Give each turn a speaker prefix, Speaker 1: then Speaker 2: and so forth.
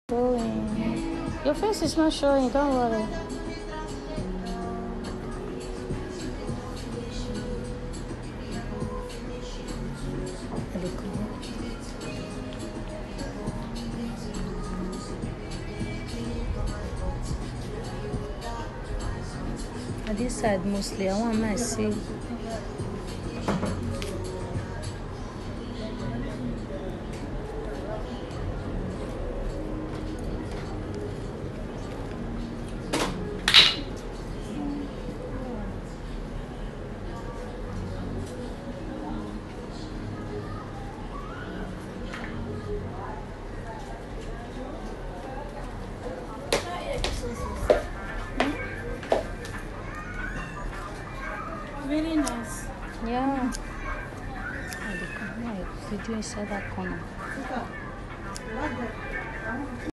Speaker 1: Showing. Your face is not showing, don't worry. At this side mostly, I want my see.
Speaker 2: Very nice.
Speaker 1: Yeah. Video inside that corner.